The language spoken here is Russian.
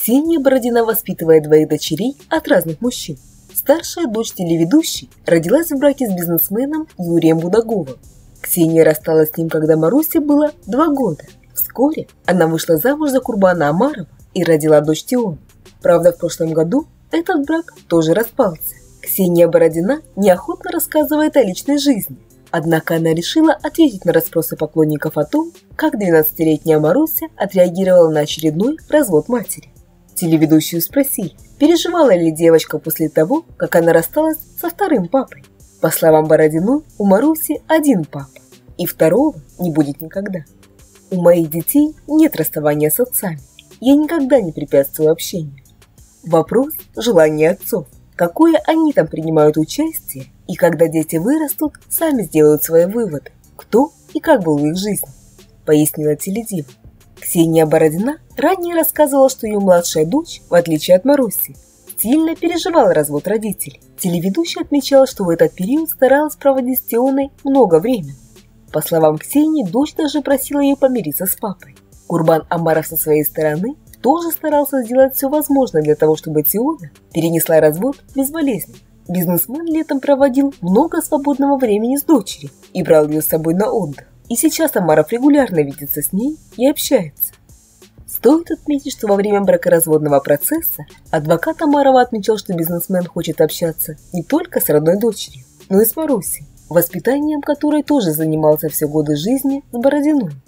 Ксения Бородина воспитывает двоих дочерей от разных мужчин. Старшая дочь телеведущей родилась в браке с бизнесменом Юрием Будаговым. Ксения рассталась с ним, когда Марусе было 2 года. Вскоре она вышла замуж за Курбана Омарова и родила дочь Тиону. Правда, в прошлом году этот брак тоже распался. Ксения Бородина неохотно рассказывает о личной жизни. Однако она решила ответить на расспросы поклонников о том, как 12-летняя Маруся отреагировала на очередной развод матери. Телеведущую спросили, переживала ли девочка после того, как она рассталась со вторым папой. По словам Бородиной, у Маруси один папа, и второго не будет никогда. У моих детей нет расставания с отцами, я никогда не препятствую общению. Вопрос – желание отцов, какое они там принимают участие, и когда дети вырастут, сами сделают свои выводы, кто и как был в их жизни, пояснила теледива. Ксения Бородина ранее рассказывала, что ее младшая дочь, в отличие от Маруси, сильно переживала развод родителей. Телеведущая отмечала, что в этот период старалась проводить с Тионой много времени. По словам Ксении, дочь даже просила ее помириться с папой. Курбан Омаров со своей стороны тоже старался сделать все возможное для того, чтобы Тиона перенесла развод безболезненно. Бизнесмен летом проводил много свободного времени с дочерью и брал ее с собой на отдых. И сейчас Омаров регулярно видится с ней и общается. Стоит отметить, что во время бракоразводного процесса адвокат Омарова отмечал, что бизнесмен хочет общаться не только с родной дочерью, но и с Марусей, воспитанием которой тоже занимался все годы жизни с Бородиной.